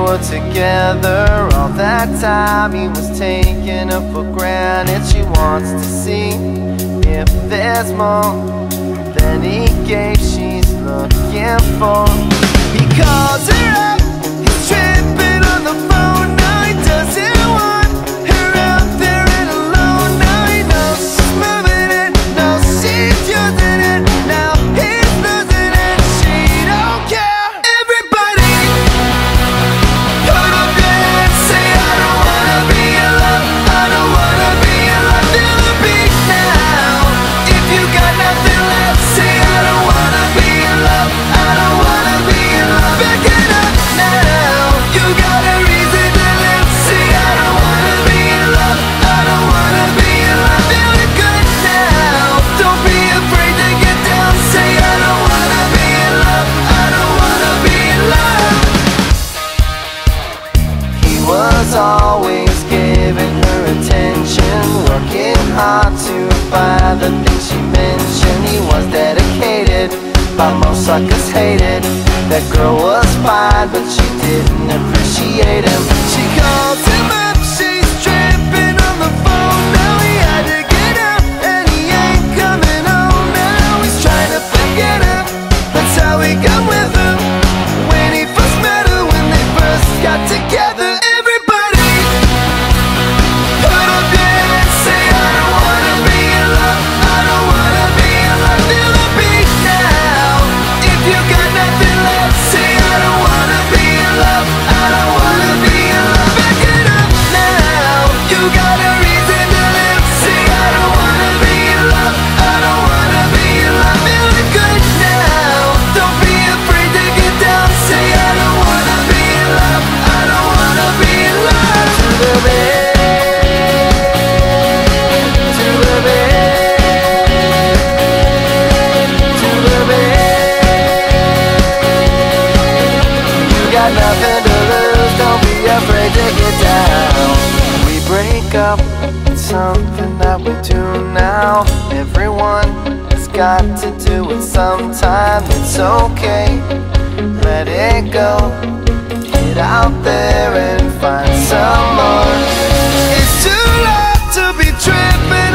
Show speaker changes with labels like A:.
A: were together. All that time he was taking her for granted. She wants to see if there's more than he gave. She's looking for. He calls her up, he's tripping on the phone. Now he doesn't want her out there and alone. Now he knows she's moving it, knows she's using it. Now he's losing it, she don't care. Everybody put up your hands, say I don't wanna be in love, I don't wanna be in love. Feel the beat now. If you got nothing left, say I don't wanna be in love, I don't wanna be in love. Back it up now. You got a reason to live, say I don't wanna be in love, I don't wanna be in love. Feel it good now. Don't be afraid to get down, say I don't wanna be in love, I don't wanna be in love. He was always giving her attention, working hard to buy the things she mentioned. He was dedicated, but most suckers hated. That girl was fine, but she didn't appreciate him. She calls him up, she's tripping on the phone. Now he had to get up, and he ain't coming home. Now he's trying to forget her, that's how he got with her. When he first met her, when they first got together. Everybody put up your hands, say I don't wanna be in love, I don't wanna be in love. Feel the beat now. If you got nothing left, say I don't wanna be in love, I don't wanna be in love. Back it up now. You got a reason to live, say I don't wanna be in love, I don't wanna be in love. Feel it good now. Don't be afraid to get down, say I don't wanna be in love, I don't wanna be in love. To the bed, to the bed, to the bed. You got nothing to lose, don't be afraid to get down. We break up, it's something that we do now. Everyone has got to do it sometime. It's okay, let it go. Get out there and find some more. It's too late to be tripping